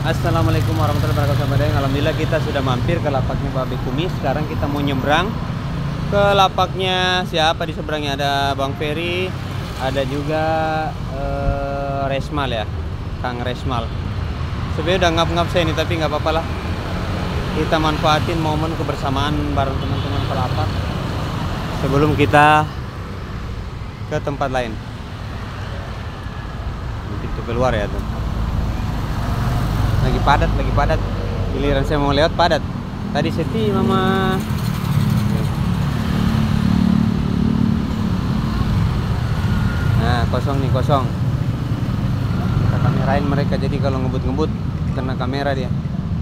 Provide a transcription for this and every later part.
Assalamualaikum warahmatullahi wabarakatuh. Alhamdulillah kita sudah mampir ke lapaknya Babe Kumis. Sekarang kita mau nyebrang ke lapaknya siapa di seberangnya, ada Bang Ferry, ada juga Resmal ya, Kang Resmal. Sebenarnya udah ngap-ngap saya ini, tapi nggak apa-apa lah. Kita manfaatin momen kebersamaan bareng teman-teman ke lapak sebelum kita ke tempat lain. Nanti itu keluar ya tuh. Lagi padat. Giliran saya mau lewat padat. Tadi sepi mama. Nah, kosong nih, kosong. Kita kamerain mereka, jadi kalau ngebut-ngebut kena kamera dia.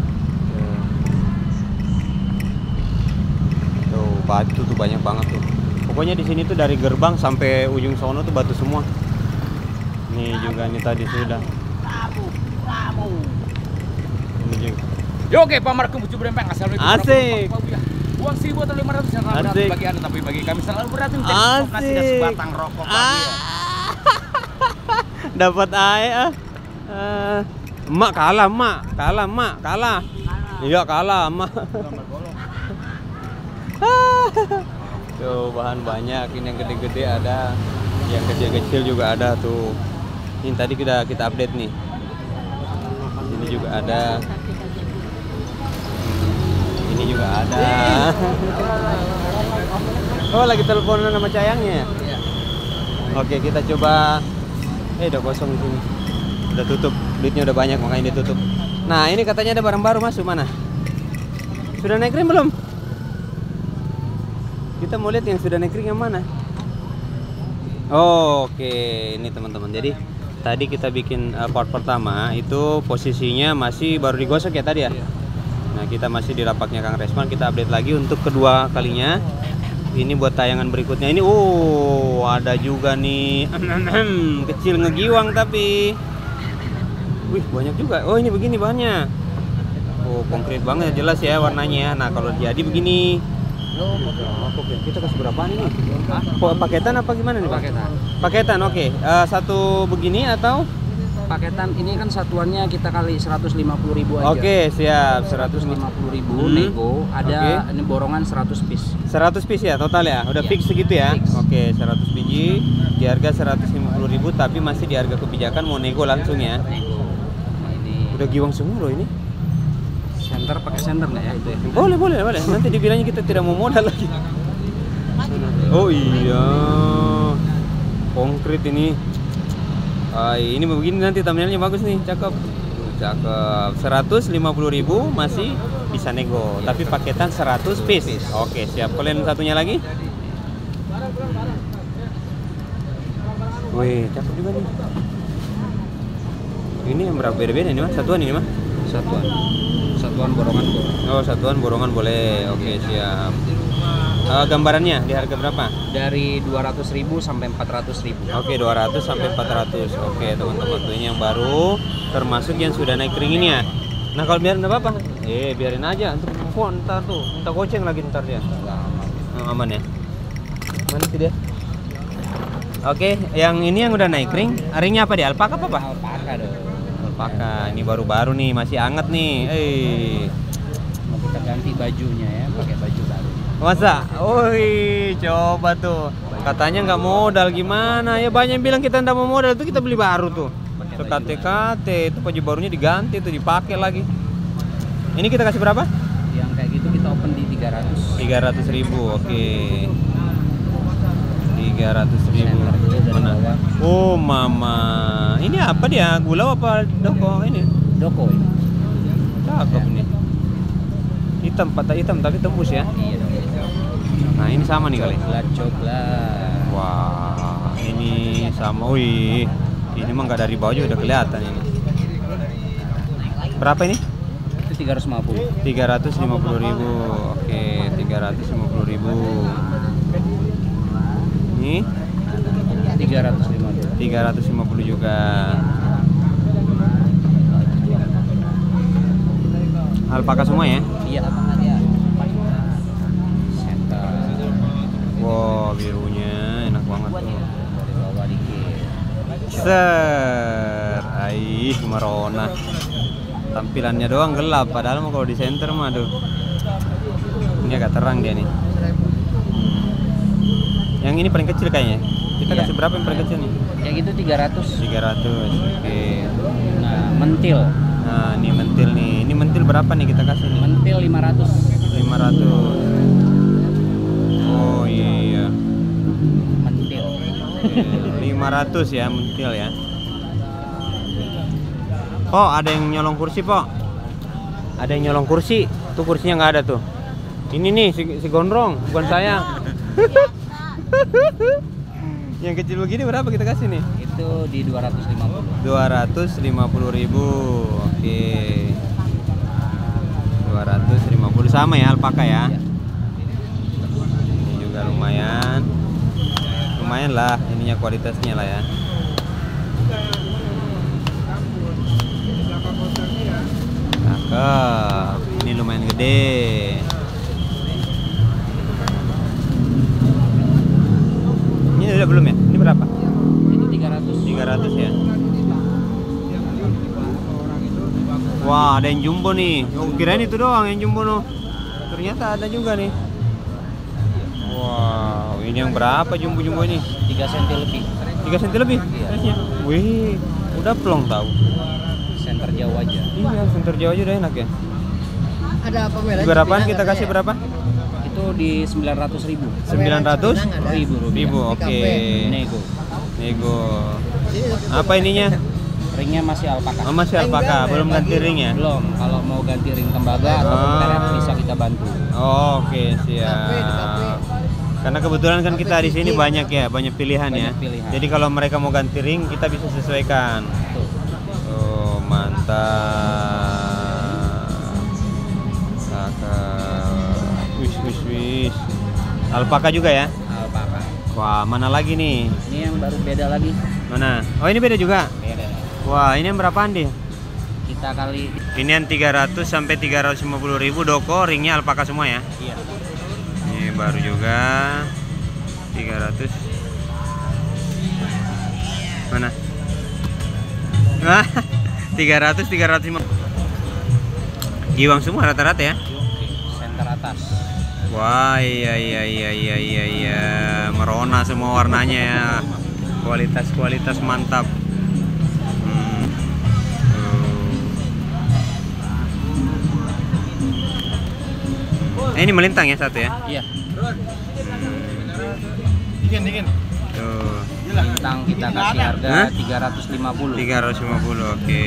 Tuh, batu tuh banyak banget tuh. Pokoknya di sini tuh dari gerbang sampai ujung sono tuh batu semua. Nih juga nih tadi sudah. Yo, oke, pamarku bucu berempeng. Assalamualaikum. Asik. Uang 1.000 atau 500 yang berat Asik. bagi Anda, tapi bagi kami selalu berat untuk Asik. nasi dan sebatang rokok. Dapat air emak kalah, kalah. Iya kalah, emak. Tuh bahan banyak, ini yang gede-gede ada, yang kecil-kecil juga ada tuh. Ini tadi kita update nih. Ini juga ada. Ini juga ada. Oh, lagi teleponan sama Cayangnya ya? Iya. Oke, kita coba. Udah kosong di sini. Udah tutup. Duitnya udah banyak makanya ditutup. Nah, ini katanya ada barang baru masuk, mana? Sudah naik ring belum? Kita mau lihat yang sudah naik ring yang mana? Oh, oke, ini teman-teman. Jadi tadi kita bikin part pertama itu posisinya masih baru digosok ya tadi ya. Iya. Nah, kita masih di lapaknya Kang Resman. Kita update lagi untuk kedua kalinya. Ini buat tayangan berikutnya. Ini ada juga nih kecil ngegiwang tapi wih banyak juga. Oh, ini begini bahannya. Oh, konkret banget, jelas ya warnanya. Nah, kalau jadi begini. Oke, kita kasih berapaan ini? Paketan apa gimana nih, Pak? Paketan, oke. Satu begini atau? Paketan ini kan satuannya kita kali 150.000 aja. Oke, siap. 150.000 nego. Ada ini borongan 100 piece. 100 piece ya total ya? Udah Iya. fix segitu ya? Fix. Oke, 100 biji di harga 150.000 tapi masih di harga kebijakan, mau nego langsung ya. Nego. Nah, ini Udah giwang semua loh ini. center, pakai center nggak ya itu ya? Boleh. Nanti dibilangnya kita tidak mau modal lagi. Oh iya. Konkret ini. Ini begini nanti thumbnailnya bagus nih, cakep. Cakep. 150.000 masih bisa nego, tapi paketan 100 piece. Oke, siap. Kalian satunya lagi? Wih, cakep juga nih. Ini yang berapa beda-beda nih, Mas? Satuan ini, Mas? Satuan borongan boleh. Oh, satuan borongan boleh. Oke, siap. Gambarannya di harga berapa? Dari 200.000 sampai 400.000. Oke, 200 sampai 400. Oke, teman-teman, tuh ini yang baru, termasuk yang sudah naik ring ini ya. Nah, kalau biarin apa-apa? Biarin aja untuk phone ntar tuh. Minta goceng lagi ntar dia. Aman ya. Mana sih dia? Oke, yang ini yang udah naik ring. Ringnya apa dia? Alpaka apa, Pak? Alpaka dong. Alpaka. Ini baru-baru nih, masih anget nih. Mau kita ganti bajunya ya, pakai baju baru. Masa? Wih, coba tuh. Katanya nggak modal gimana? Ya banyak yang bilang kita nggak mau modal, tuh kita beli baru tuh. KT-KT itu baju barunya diganti tuh, dipakai lagi. Ini kita kasih berapa? Yang kayak gitu kita open di 300. 300.000. Oke. 300.000. Mana? Oh, mama. Ini apa dia? Gula apa doko ini? Doko ini. Cakep nih. Hitam, patah hitam tapi tembus ya. Iya dong. Nah, ini sama nih kali. Coklat. Wah, ini sama. Wih, ini mah nggak dari bawah juga udah kelihatan ini. Berapa ini? Itu 350. 350.000. Oke, 350.000. Ini 350. 350 juga. Alpaka semua ya? Iya, apa aja. Center. Wow, birunya enak banget tuh. Dari bawah dikit. Ser, aih merona. Tampilannya doang gelap, padahal mah kalau di center mah aduh. Ini agak terang dia nih. Yang ini paling kecil kayaknya. Kita Iya. kasih berapa yang paling kecil nih? Yang itu 300. 300. Oke. Nah, mentil. Nah, ini mentil nih. Ini mentil berapa nih kita kasih nih? Mentil 500. 500. Oh iya. Mentil. Oke, 500 ya mentil ya. Po, ada yang nyolong kursi, Po. Ada yang nyolong kursi. Tuh kursinya nggak ada tuh. Ini nih si gondrong, bukan saya. Yang kecil begini berapa kita kasih nih? Itu di 250. 250.000. Oke. 250 sama ya alpaka ya. Iya. Ini juga lumayan. Lumayan lah ininya kualitasnya lah ya. Cakep. Ini lumayan gede. Ini udah belum ya? Ini berapa? Itu 300. 300 ya. Wah, ada yang jumbo nih. Oh, kirain itu doang yang jumbo no. Ternyata ada juga nih. Wow, ini yang berapa jumbo-jumbo ini? 3 cm lebih. 3 cm lebih? Iya. Size-nya? Wih, udah plong tahu. Center jauh aja. Iya, center jauh aja udah enak ya. Ada pameran. Berapaan kita kasih berapa? Itu di 900.000. 900 ribu. Oke. Nego. Nego. Apa ininya? Ringnya masih alpaka. Oh, masih alpaka, belum ganti ring ya? Belum. Kalau mau ganti ring tembaga atau pelet bisa kita bantu. Oh, oke, siap. Karena kebetulan kan kita di sini banyak ya, banyak pilihan ya. Banyak pilihan. Jadi kalau mereka mau ganti ring, kita bisa sesuaikan. Tuh. Oh, mantap. Cakep. Wis. Alpaka juga ya? Alpaka. Wah, mana lagi nih? Ini yang baru beda lagi. Mana? Oh, ini beda juga. Beda. Wah, ini yang berapaan dia? Kita kali. Ini yang 300 sampai 350.000 doko, ringnya alpaka semua ya. Iya. Ini baru juga 300. Mana? Wah, 350. Giwang semua rata-rata ya. Center atas. Wah, iya. Merona semua warnanya ya. Kualitas mantap. Ini melintang ya satu ya. Iya. Dingin. Tuh. Bintang kita kasih harga Hah? 350. 350, oke.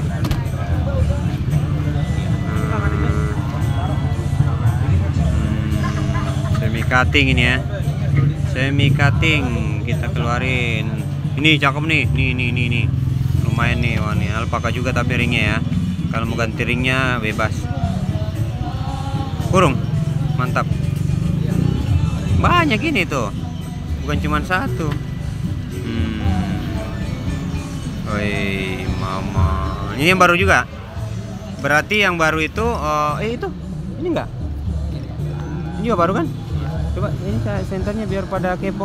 Semi cutting ini ya. Semi cutting kita keluarin. Ini cakep nih. Nih. Lumayan nih, wah nih alpaka juga tapi ringnya ya. Kalau mau ganti ringnya bebas. Kurung. Mantap. Banyak ini tuh. Bukan cuma satu. Woi, mama. Ini yang baru juga. Berarti yang baru itu itu. Ini enggak? Ini juga baru kan? Coba ini senternya biar pada kepo.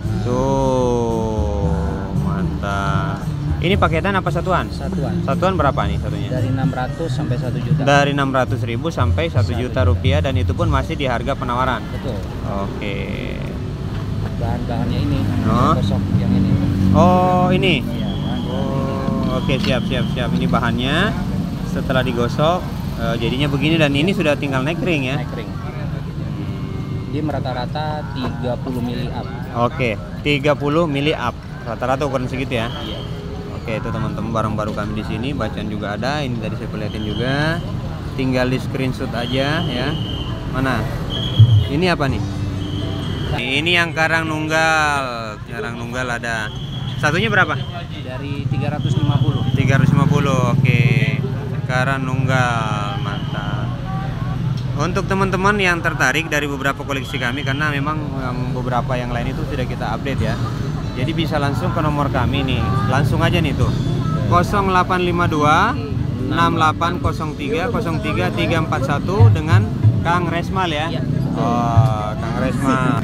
Tuh, mantap. Ini paketan apa satuan? Satuan. Satuan berapa nih satunya? Dari 600 sampai 1 juta. Dari 600.000 sampai 1 juta rupiah dan itu pun masih di harga penawaran. Betul. Oke. Bahan-bahannya ini. Oh. Gosok yang ini. Oh, ini. Iya. Oh, oke, siap. Ini bahannya setelah digosok jadinya begini dan ini sudah tinggal naik ring ya. Naik ring. Dia rata-rata 30 mili up. Oke, 30 mili up. Rata-rata ukuran segitu ya. Iya. Oke, itu teman-teman barang baru kami di sini, bacaan juga ada. Ini tadi saya perlihatin juga. Tinggal di screenshot aja ya. Mana? Ini apa nih? Ini yang karang nunggal. Karang nunggal ada. Satunya berapa? Dari 350. 350. Oke. Karang nunggal, mantap. Untuk teman-teman yang tertarik dari beberapa koleksi kami, karena memang beberapa yang lain itu sudah kita update ya. Jadi bisa langsung ke nomor kami nih. Langsung aja nih tuh. 0852 6803 03341 dengan Kang Resmal ya. Iya. Oh, Kang Resmal.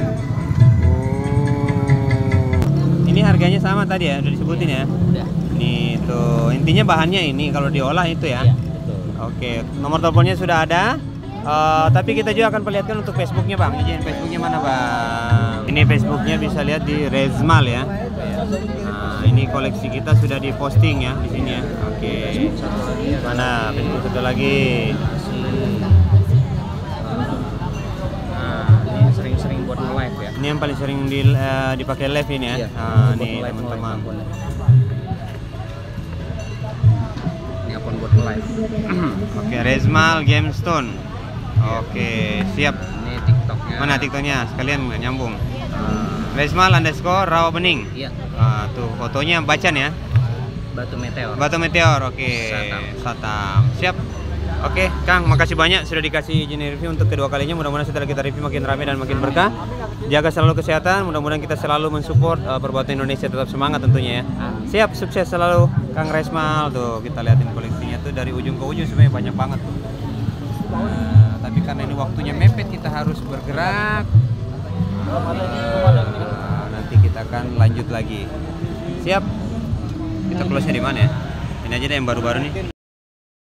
Ini harganya sama tadi ya, udah disebutin ya. Udah. Nih tuh, intinya bahannya ini kalau diolah itu ya. Iya, betul. Oke, nomor teleponnya sudah ada. Tapi kita juga akan perlihatkan untuk Facebooknya bang. Izin Facebooknya mana bang? Ini Facebooknya bisa lihat di Rezmal ya. Nah, ini koleksi kita sudah diposting ya di sini ya. Oke. Mana Facebook satu lagi? Nah, ini sering-sering buat live ya. Ini yang paling sering dipakai live ini ya. Iya, Nah, buat nih nge-live, teman-teman. Ini akun buat live. Oke, Rezmal Gemstone. Oke, siap. Ini TikToknya. Mana TikToknya? Sekalian nyambung. Rezmal _ Rawa Bening. Iya. Tuh fotonya bacan ya. Batu meteor. Batu meteor, oke. Satam. Satam. Siap. Oke, Kang, makasih banyak sudah dikasih izin review untuk kedua kalinya. Mudah-mudahan setelah kita review makin ramai dan makin berkah. Jaga selalu kesehatan. Mudah-mudahan kita selalu mensupport perbuatan Indonesia tetap semangat tentunya ya. Siap, sukses selalu, Kang Rezmal. Tuh kita liatin koleksinya tuh dari ujung ke ujung sebenarnya banyak banget tuh. Tapi karena ini waktunya mepet kita harus bergerak. Nanti kita akan lanjut lagi. Siap. Kita close-nya di mana ya? Ini aja deh yang baru-baru nih.